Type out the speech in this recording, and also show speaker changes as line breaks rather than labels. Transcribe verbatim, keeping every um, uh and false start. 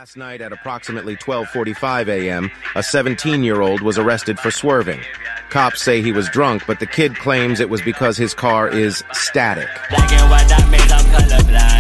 Last night at approximately twelve forty-five a m, a seventeen-year-old was arrested for swerving. Cops say he was drunk, but the kid claims it was because his car is static.
Black and white, that means I'm colorblind.